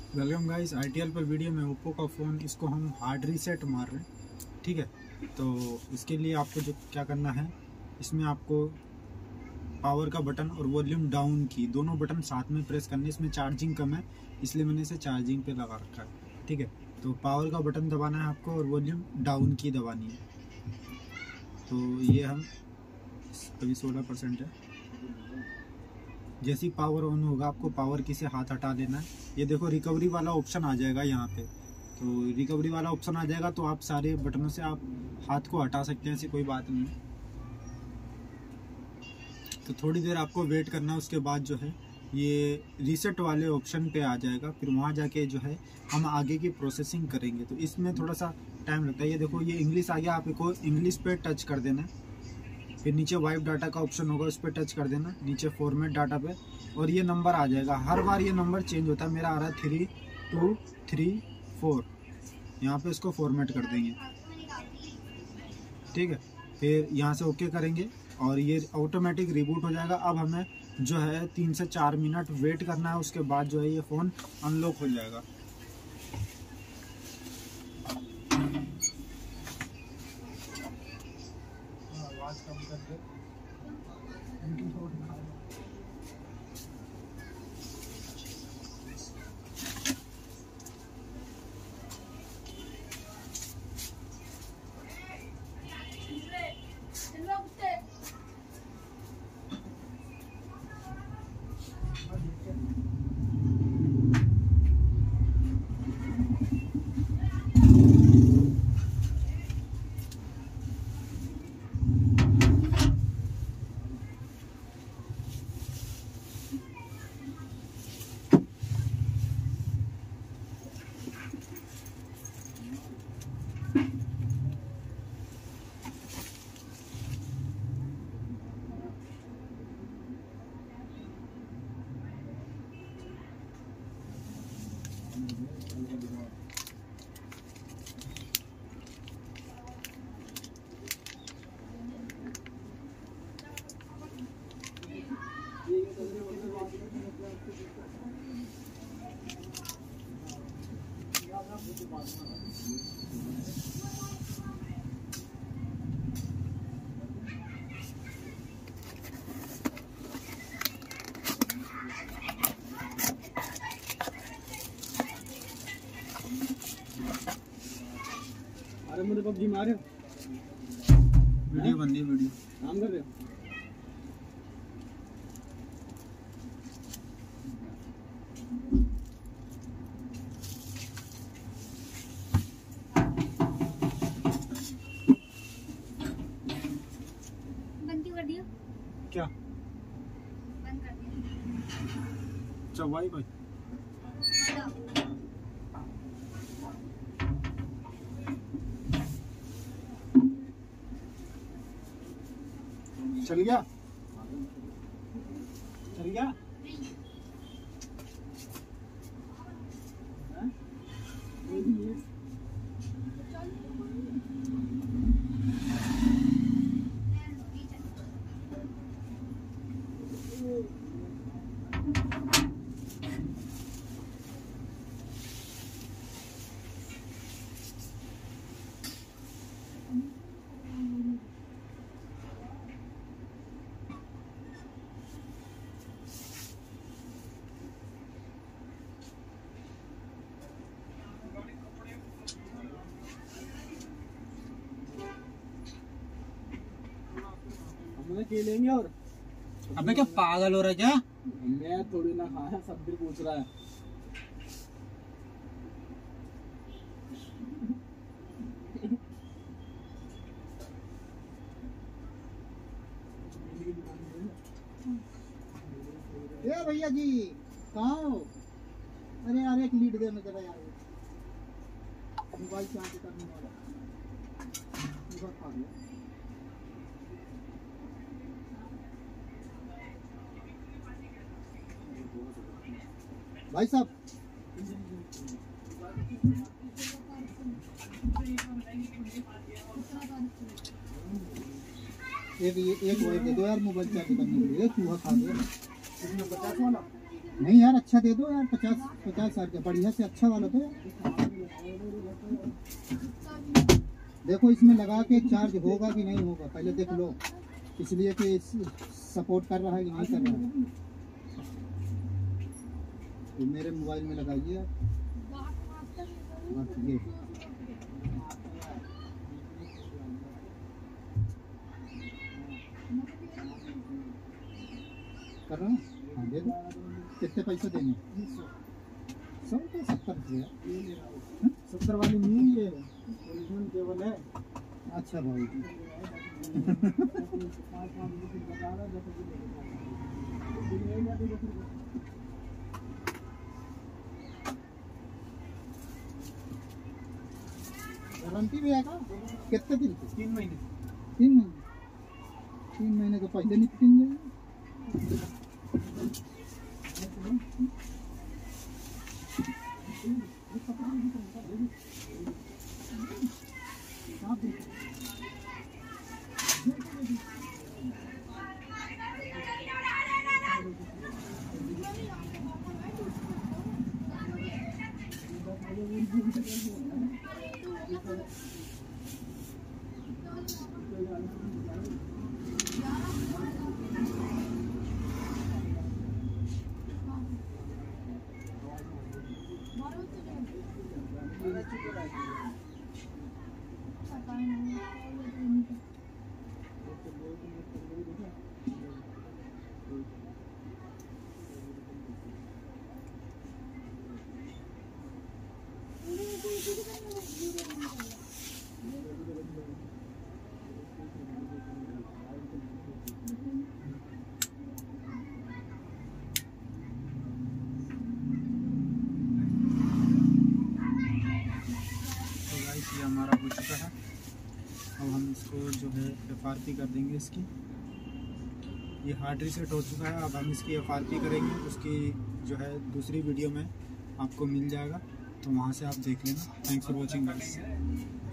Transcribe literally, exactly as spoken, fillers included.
Welcome guys, I T L पर video में Oppo का फ़ोन, इसको हम हार्ड रीसेट मार रहे हैं। ठीक है, तो इसके लिए आपको जो क्या करना है, इसमें आपको पावर का बटन और वॉल्यूम डाउन की दोनों बटन साथ में प्रेस करने। इसमें चार्जिंग कम है इसलिए मैंने इसे चार्जिंग पे लगा रखा है। ठीक है, तो पावर का बटन दबाना है आपको और वॉल्यूम डाउन की दबानी है। तो ये हम अभी सोलह परसेंट है। जैसे ही पावर ऑन होगा आपको पावर की से हाथ हटा लेना है। ये देखो रिकवरी वाला ऑप्शन आ जाएगा यहाँ पे, तो रिकवरी वाला ऑप्शन आ जाएगा तो आप सारे बटनों से आप हाथ को हटा सकते हैं, ऐसी कोई बात नहीं है। तो थोड़ी देर आपको वेट करना है, उसके बाद जो है ये रीसेट वाले ऑप्शन पे आ जाएगा। फिर वहाँ जाके जो है हम आगे की प्रोसेसिंग करेंगे, तो इसमें थोड़ा सा टाइम लगता है। ये देखो ये इंग्लिश आ गया, आपको इंग्लिश पे टच कर देना है। फिर नीचे वाइप डाटा का ऑप्शन होगा, उस पर टच कर देना, नीचे फॉर्मेट डाटा पे, और ये नंबर आ जाएगा। हर बार ये नंबर चेंज होता है। मेरा आ रहा है थ्री टू थ्री फोर, यहाँ पे इसको फॉर्मेट कर देंगे। ठीक है, फिर यहाँ से ओके करेंगे और ये ऑटोमेटिक रिबूट हो जाएगा। अब हमें जो है तीन से चार मिनट वेट करना है, उसके बाद जो है ये फ़ोन अनलॉक हो जाएगा। आवाज़ कम कर दे। अरे मुझे पबजी मारे वीडियो बन रही, वीडियो काम कर रहे हो। बंदी कर दिया क्या बंद कर दिया। चवाई भाई चल गया, चल गया। हमने के लेंगे और अबे क्या पागल हो रहा है क्या? मैं थोड़ी ना खाया, सब भी पूछ रहा है। ए भैया जी कहाँ हो? अरे यार एक लीड देना जरा यार, मोबाइल चार्ज करने वाला बहुत खा गया। भाई साहब एक एक वाइप दे दो यार, मोबाइल चार्ज करने के लिए। चूहा खा गया इसमें पचास वाला। नहीं यार अच्छा दे दो यार, पचास पचास हजार का बढ़िया से अच्छा वाला दो यार। देखो इसमें लगा के चार्ज होगा कि नहीं होगा पहले देख लो, इसलिए कि सपोर्ट कर रहा है कि नहीं कर रहा है। तो मेरे मोबाइल में लगाइए आप। ये कर रहा हूँ, हाँ दे दो। कितने पैसे देंगे? सौ रुपये सत्तर रुपये सत्तर वाली नहीं है, ओरिजिनल केबल है। अच्छा भाई गारंटी भी है का? कितने दिन की? तीन महीने तीन महीने तीन महीने के पहले निकल जाएगा। ये हमारा हो चुका है। अब हम इसको जो है एफ आर पी कर देंगे इसकी। ये हार्ड रीसेट हो चुका है। अब हम इसकी एफ आर पी करेंगे, उसकी जो है दूसरी वीडियो में आपको मिल जाएगा, तो वहाँ से आप देख लेना। Thanks for watching guys.